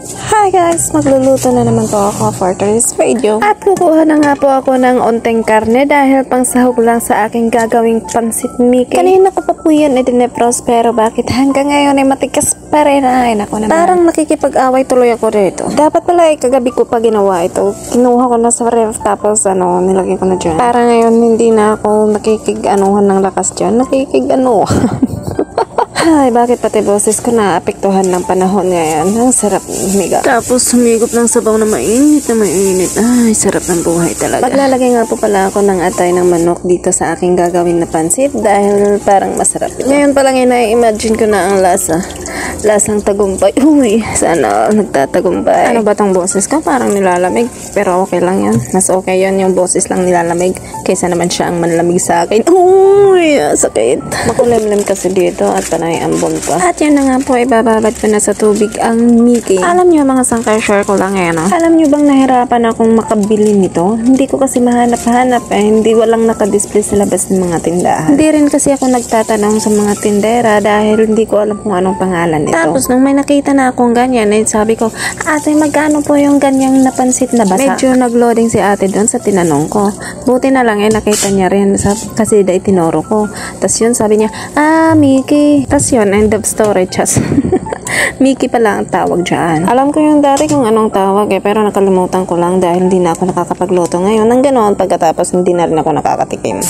Hi guys! Magluluto na naman po ako for today's video. At kukuha na nga po ako ng onteng karne dahil pang sahog lang sa aking gagawing pansit Mickey. Kanina ko pa po yan idinefrost pero bakit hanggang ngayon ay matigas pa rin? Ay naku naman. Parang nakikipag-away tuloy ako dito. Dapat pala ay kagabi ko pa ginawa ito. Kinuha ko na sa ref tapos nilagay ko na dyan. Para ngayon hindi na ako nakikig-anuhan ng lakas dyan. Nakikig-anuhan. Ay, bakit pati boses ko naapektuhan ng panahon ngayon? Ang sarap miga. Tapos humigop ng sabaw na mainit na mainit. Ay, sarap ng buhay talaga. Maglalagay nga po pala ako ng atay ng manok dito sa aking gagawin na pansit dahil parang masarap ito. Ngayon pa lang ina-imagine ko na ang lasa. Lasang tagumpay. Uy, sana nagtatagumpay. Ano ba tong boses ko? Parang nilalamig. Pero okay lang yan. Mas okay yan yung boses lang nilalamig kaysa naman siya ang manlamig sa akin. Uy, sakit. Makulimlim kasi dito at panay ambon pa. At yun na nga po, ibababad ko na sa tubig ang Mickey. Alam nyo mga sangkay, share ko lang yan. Alam nyo bang nahirapan akong makabili nito? Hindi ko kasi mahanap-hanap hindi walang nakadisplay sa labas ng mga tindahan. Hindi rin kasi ako nagtatanong sa mga tindera dahil hindi ko alam kung anong pangalan nito. Tapos nung may nakita na akong ganyan, sabi ko, ate magkano po yung ganyang napansit na basa? Medyo nagloading si ate doon sa tinanong ko. Buti na lang nakita niya rin kasi itinuro ko. Tapos yun sabi niya, Mickey. Tapos yun, end of story, chas. Mickey pala ang tawag dyan. Alam ko yung dati kung anong tawag pero nakalimutan ko lang dahil hindi na ako nakakapagluto ngayon. Nang ganoon pagkatapos hindi na rin ako nakakatikim.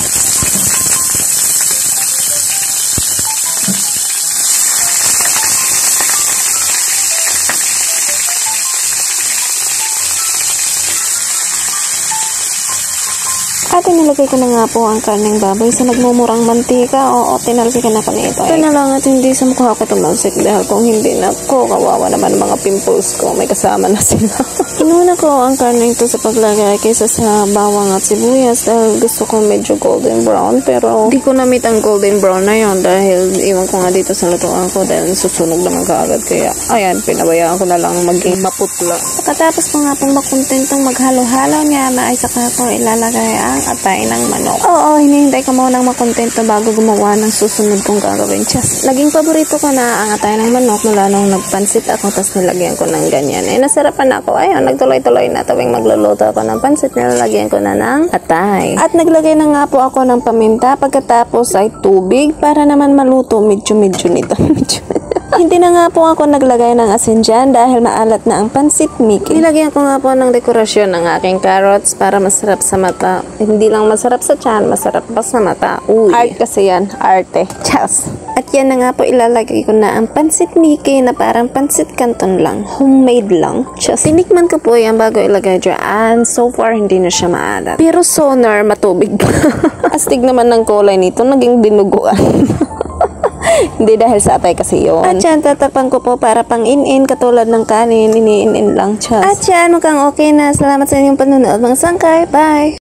At nilagay ko na nga po ang karneng baboy sa nagmumurang mantika. Oo, tinalpikan ako nito. Ito na lang at hindi sa mukha ko tumalsik dahil kung hindi na ko, kawawa naman mga pimples ko. May kasama na sila. Inuna ko ang karneng ito sa paglagay kaysa sa bawang at sibuyas dahil gusto ko medyo golden brown. Pero hindi ko na-meet ang golden brown na yon dahil iwan ko nga dito sa lutuan ko dahil susunog naman kaagad. Kaya ayan, pinabayaan ko na lang maging maputla. Pagkatapos ko nga pong makontentong maghalo-halo niya na ay saka ko ilalagay ang atay ng manok. Oo, hinihintay ko munang makontento bago gumawa ng susunod kong gagawin. Chas, naging paborito ko na ang atay ng manok mula nung nagpansit ako tapos nilagyan ko ng ganyan. Nasarapan ako. Ayun, nagtuloy-tuloy na tuwing magluluto ako ng pansit, nilalagyan ko na ng atay. At naglagay na nga po ako ng paminta pagkatapos ay tubig para naman maluto medyo-medyo nito. Hindi na nga po ako naglagay ng asin dyan dahil maalat na ang pansit Mickey. Nilagyan ko nga po ng dekorasyon ng aking carrots para masarap sa mata. Hindi lang masarap sa tiyan, masarap pa sa mata. Uy. Art kasi yan, arte. Chas. At yan na nga po ilalagay ko na ang pansit Mickey na parang pansit canton lang. Homemade lang. Chas. Tinikman ko po yan bago ilagay dyan. So far, hindi na siya maalat. Pero sonar, matubig pa. Astig naman ng kulay nito, naging dinuguan. Hindi dahil sa atay kasi yun. At yan, tatapang ko po para pang in-in katulad ng kanin, ini-in-in lang, chas. At yan, mukhang okay na. Salamat sa inyong panonood mga sangkay. Bye!